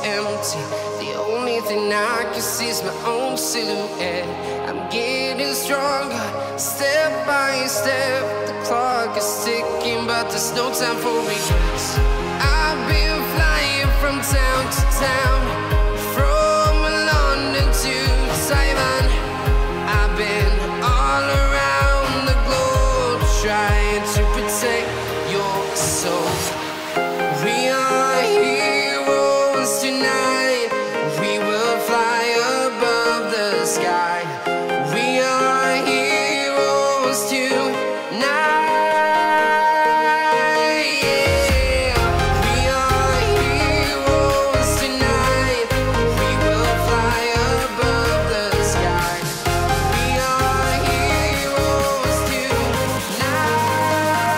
empty. The only thing I can see is my own silhouette. I'm getting stronger, step by step. The clock is ticking, but there's no time for regrets. I've been flying from town to town, from London to Taiwan. I've been all around the globe, trying to protect your soul. We are heroes tonight. We will fly above the sky. We are heroes tonight. Yeah. We are heroes tonight. We will fly above the sky. We are heroes tonight.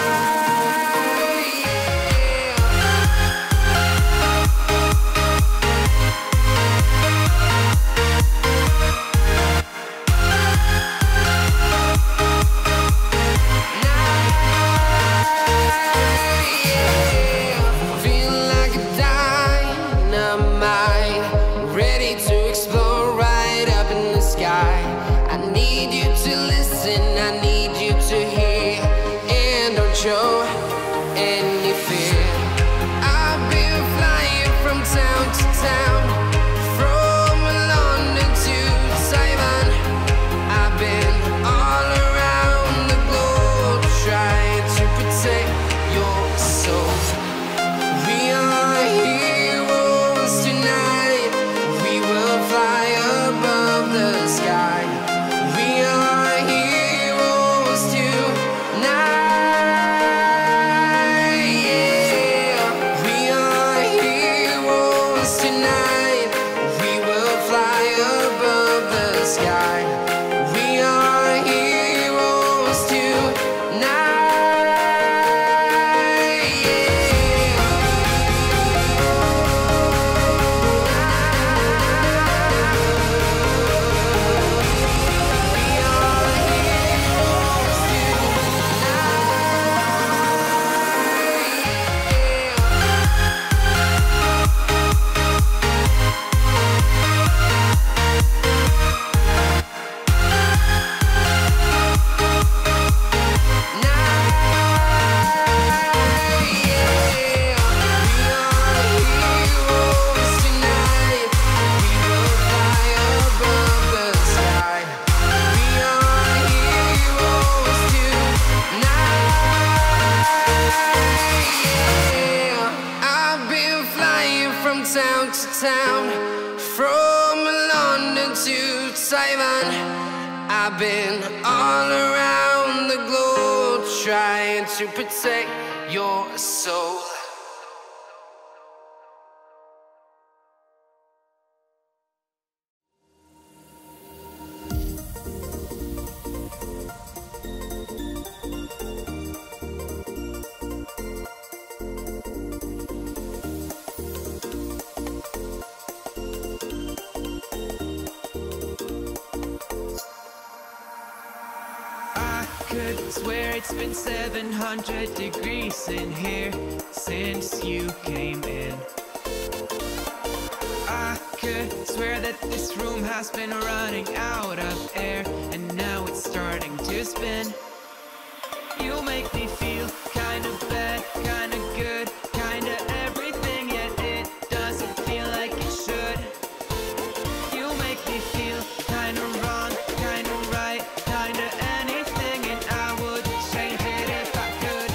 Feeling like a dynamite, ready to explode right up in the sky. I need you to listen, I need you to hear, and don't show any fear. I've been flying from town to town, from London to Taiwan. I've been all around the globe, trying to protect your soul. We are heroes tonight. We will fly above the sky. We are heroes tonight. Yeah. We are heroes tonight. We will fly above the sky. We are heroes tonight. I've been flying from town to town, from London to Taiwan. I've been all around the globe, trying to protect your soul. I could swear it's been 700 degrees in here since you came in. I could swear that this room has been running out of air, and now it's starting to spin. You make me feel kinda bad, kinda good, kinda everything, yet it doesn't feel like it should. You make me feel kinda wrong, kinda right, kinda anything, and I would change it if I could.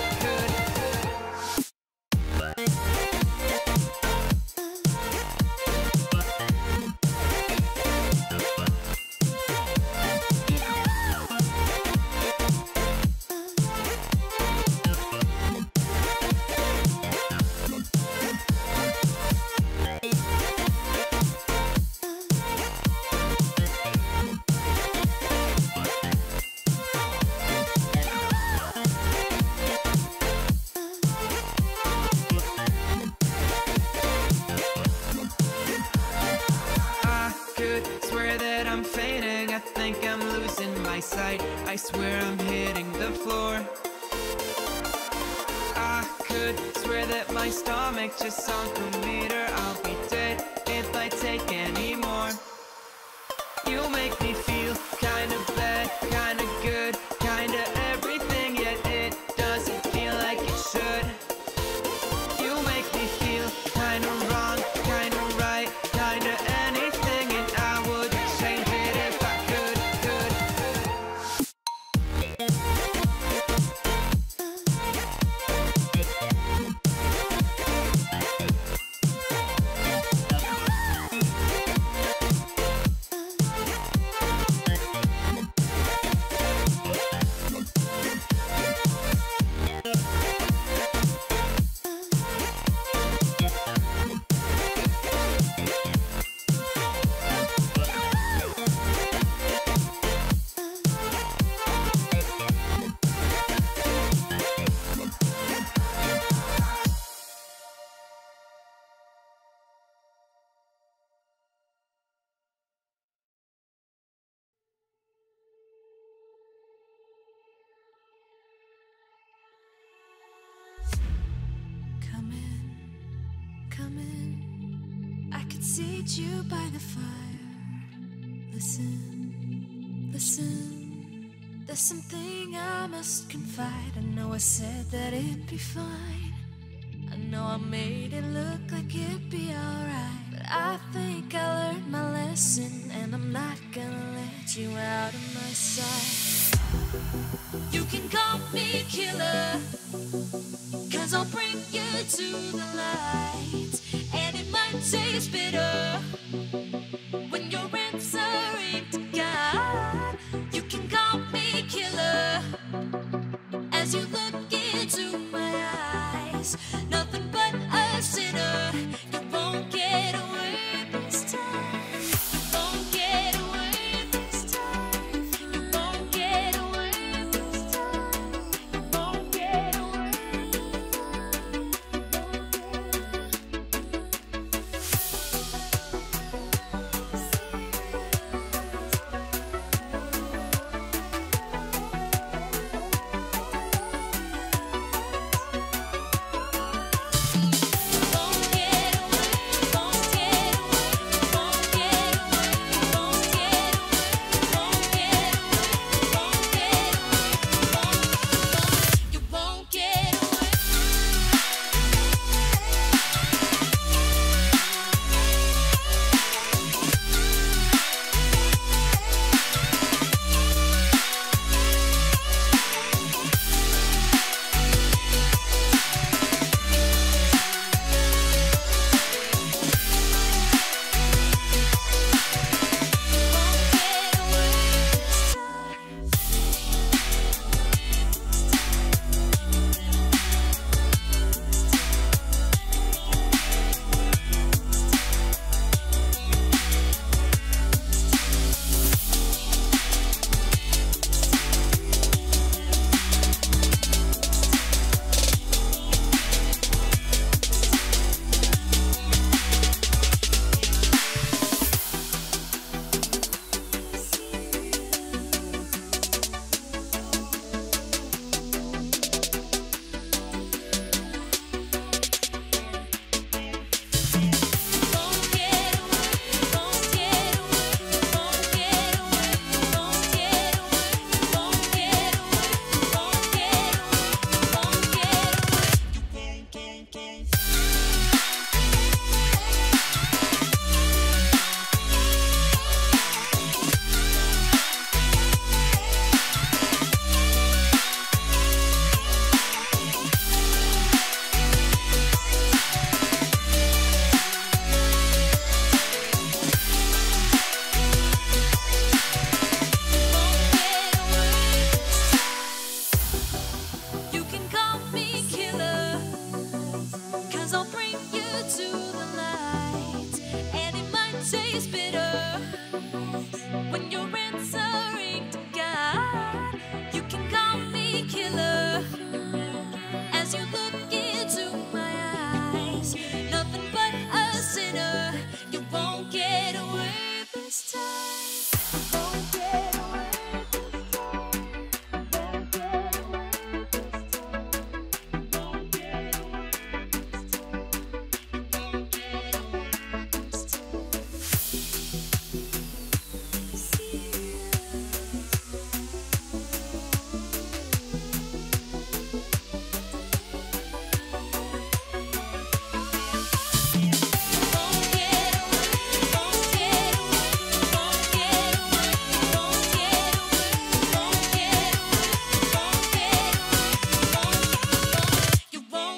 sight, I swear I'm hitting the floor. I could swear that my stomach just sunk a meter. I'll be dead I take anymore. You make me feel kinda bad, kinda good, kinda everything, yet it doesn't feel like it should. You make me feel kinda wrong, kinda right, kinda anything, and I would change it if I could. Come in, I could seat you by the fire. Listen, listen, there's something I must confide. I know I said that it'd be fine. I know I made it look like it'd be alright, but I think I learned my lesson, and I'm not gonna let you out of my sight. You can call me killer, 'cause I'll bring you to the light. And it might taste bitter when you're answering to God. You can call me killer as you look into my eyes. Nothing but a sinner. You won't get away this time. You won't get away this time. You won't get away this time. You won't get away.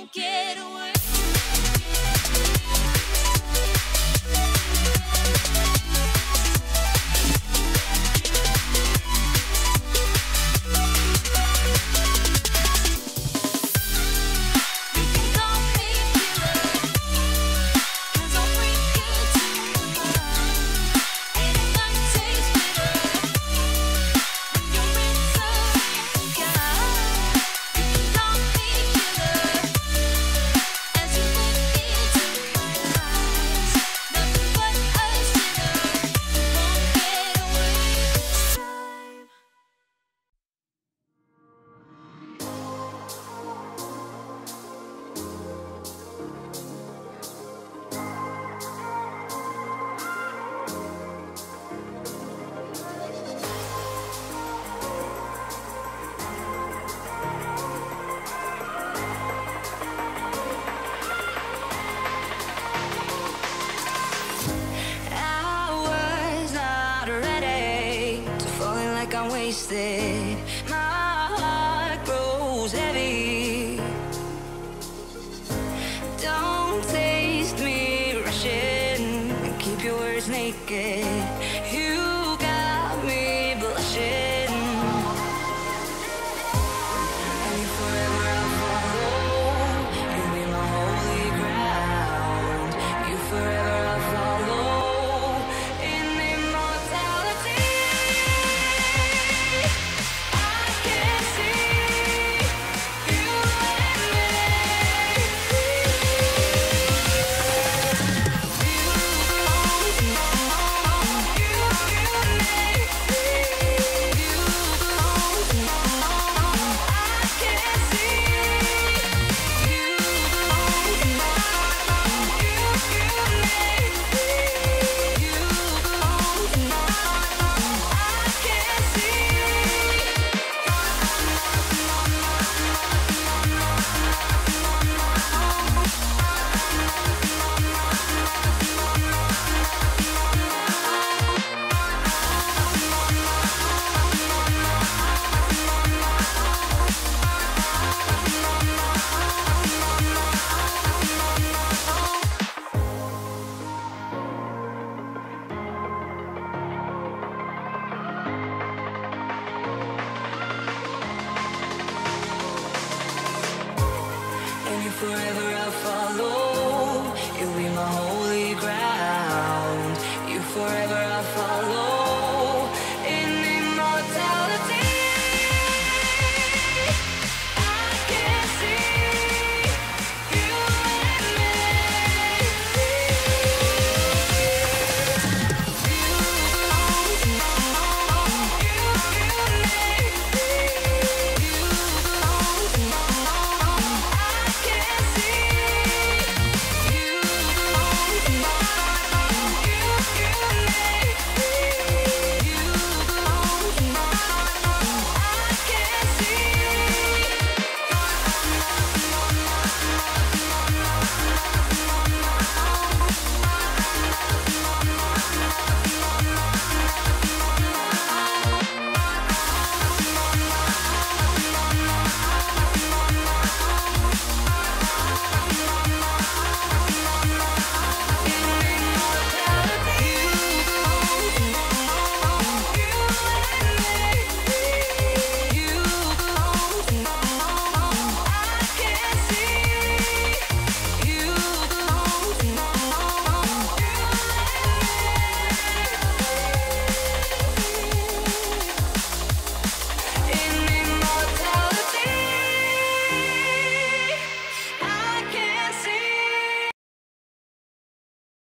won't get away. Wasted. My heart grows heavy. Don't taste me rushing. Keep your words naked. You got me blushing. And you forever I'll follow. You'll be my holy ground. You forever I'll follow. In immortality. Forever I'll follow. You'll be my holy ground. You forever I'll follow. In immortality, I can see you and me.